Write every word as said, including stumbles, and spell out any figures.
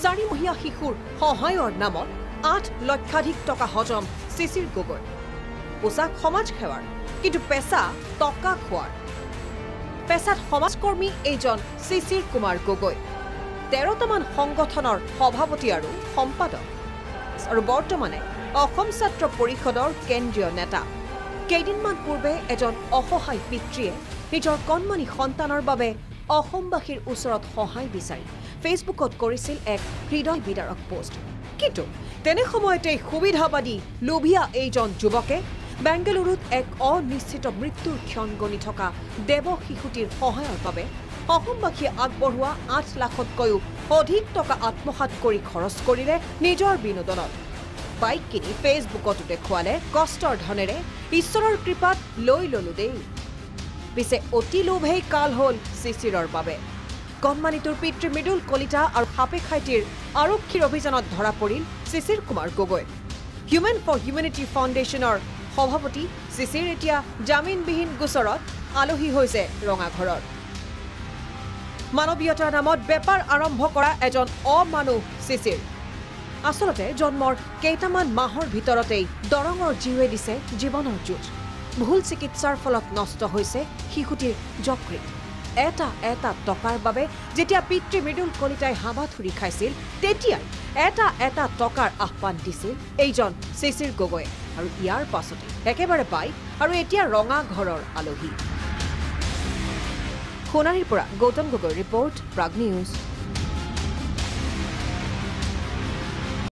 চাৰিমহীয়া শিশুৰ সহায়ৰ নামত আঠ লক্ষাধিক টকা হজম শিশিৰ গগৈ পোছাক সমাজ সেৱাৰ কিন্তু পেছা টকা খোৱাৰ পেছাত সমাজকৰ্মী এইজন শিশিৰ কুমাৰ গগৈ তেৰটামান সংগঠনৰ সভাপতি আৰু সম্পাদক আৰু বৰ্তমানে অসম ছাত্ৰ পৰিষদৰ কেন্দ্ৰীয় নেতা কেইদিনমান পূৰ্বে এজন অসহায় পিতৃয়ে নিজৰ কণমানি সন্তানৰ বাবে অসমবাসীৰ ওচৰত সহায় বিচাৰি ফেচবুকত কৰিছিল এক হৃদয় বিদাৰক পোষ্ট কিন্তু তেনে সময়তে সুবিধাবাদী লোভিয়া এইজন যুৱকে বেংগালুৰুত এক অনিশ্চিত মৃত্যুৰ ক্ষণ গণি থকা দেৱ শিশুটিৰ সহায়ৰ বাবে অসমবাসীয়ে আগবঢ়োৱা আঠ লাখতকৈও অধিক টকা আত্মসাৎ কৰি খৰচ কৰিলে নিজৰ বিনোদনত বাইক কিনি ফেচবুকতো দেখুৱালে কষ্টৰ ধনেৰে ঈশ্বৰৰ কৃপাত লৈ ললো দেই পিছে অতি লোভেই কাল হ'ল শিশিৰৰ বাবে কণমানিটোৰ পিতৃ মৃদুল কলিতা আৰু সাপে খাইটিৰ আৰক্ষীৰ অভিযানত ধৰা পৰিল Shishir Kumar Gogoi human for humanity ফাউণ্ডেশ্যনৰ সভাপতি শিশিৰ এতিয়া জামিনবিহীন গোচৰত আলহী হৈছে ৰঙাঘৰৰ মানৱীয়তাৰ নামত বেপাৰ আৰম্ভ কৰা এজন অমানুহ শিশিৰ আসলতে জন্মৰ কেইটামান মাহৰ ভিতৰতেই দৰঙৰ জীৱে দিছে জীৱনৰ যুঁজ ভুল চিকিৎসাৰ ফলত নষ্ট হৈছে শিশুটিৰ যকৃত এটা এটা টকাৰ বাবে যেতিয়া পিতৃ মৃদুল কলিতাই হাবাথুৰি খাইছিল তেতিয়াই এটা এটা টকাৰ আহ্বান দিছিল এইজন শিশিৰ গগৈ আৰু ইয়াৰ পাছতে একেবাৰে পাই আৰু এতিয়া ৰঙা ঘৰৰ আলহী সোণাৰীৰ পৰা গৌতম গগৈ ৰিপৰ্ট প্ৰাগ নিউজ